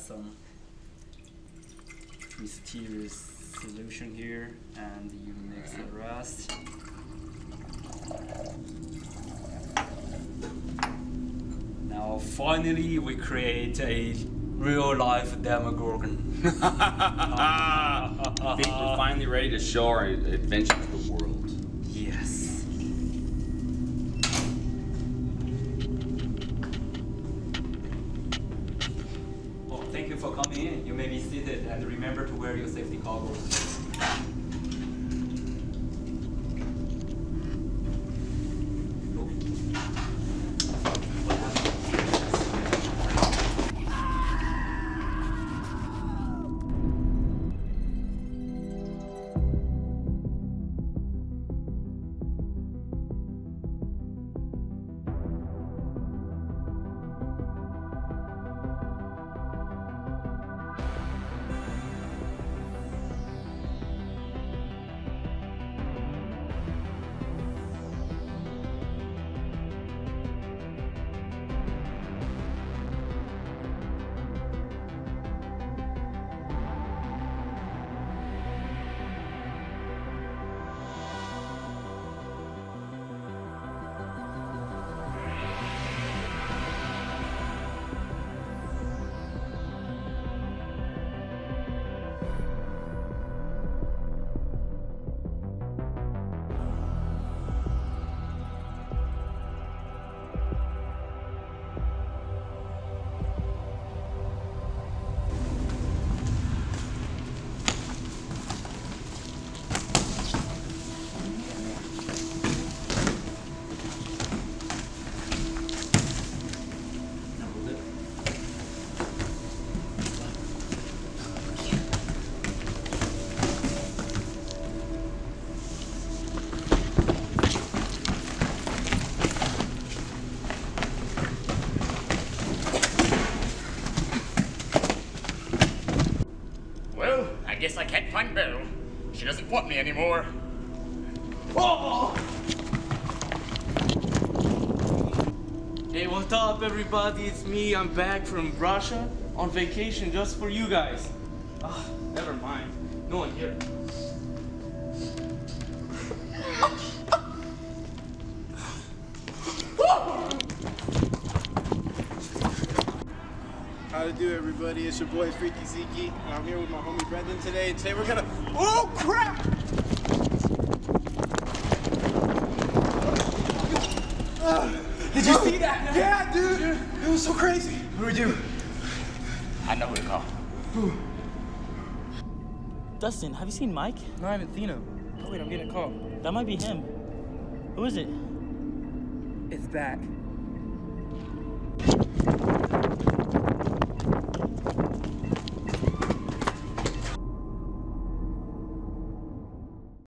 some mysterious solution here, and you mix the rest. Now finally we create a real-life Demogorgon. I think we're finally ready to show our adventure to the world. Yes. Oh, thank you for coming in. You may be seated, and remember to wear your safety goggles. I guess I can't find Beryl. She doesn't want me anymore. Oh! Hey, what's up, everybody? It's me. I'm back from Russia on vacation just for you guys. Ah, never mind. No one here. How to do, everybody? It's your boy Freaky Zeke, and I'm here with my homie Brendan today. And today we're gonna. Oh crap! Did you see that? Yeah, dude. It was so crazy. What do we do? I know who to call. Dustin, have you seen Mike? No, I haven't seen him. Oh wait, I'm getting a call. That might be him. Who is it? It's back.